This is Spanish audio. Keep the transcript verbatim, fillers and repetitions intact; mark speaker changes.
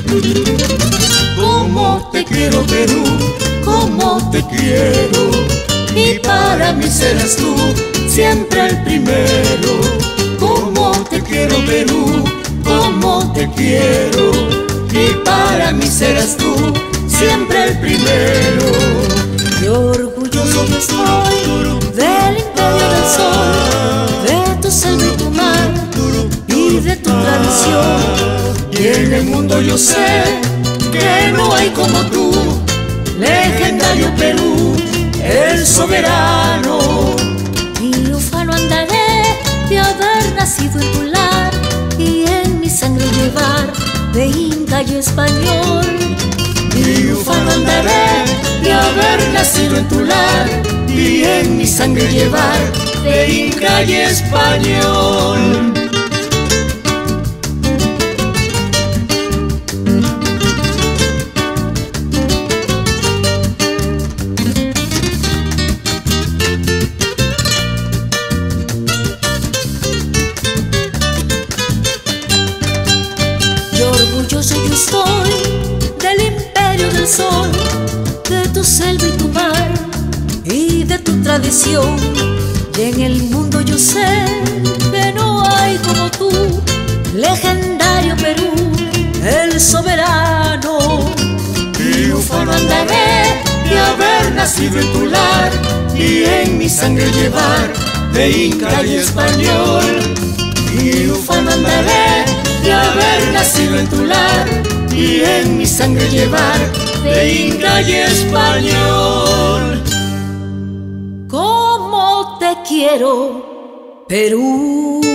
Speaker 1: Cómo te quiero, Perú, cómo te quiero, y para mí serás tú siempre el primero. Cómo te quiero, Perú, cómo te quiero, y para mí serás tú siempre el primero.
Speaker 2: Qué orgulloso yo estoy del imperio del sol, de tu selva y tu mar y de tu tradición.
Speaker 1: Y en el mundo yo sé que no hay como tú, legendario Perú, el soberano.
Speaker 2: Triunfano andaré de haber nacido en tu lar y en mi sangre llevar de inca y español.
Speaker 1: Triunfano andaré de haber nacido en tu lar y en mi sangre llevar de inca y español.
Speaker 2: Orgulloso yo estoy del imperio del sol, de tu selva y tu mar y de tu tradición. Y en el mundo yo sé que no hay como tú, legendario Perú, el soberano.
Speaker 1: Triunfano andaré de haber nacido en tu lar y en mi sangre llevar de inca y español. Triunfano andaré de haber nacido en tu lar y en mi sangre llevar de inca y español.
Speaker 2: Cómo te quiero, Perú.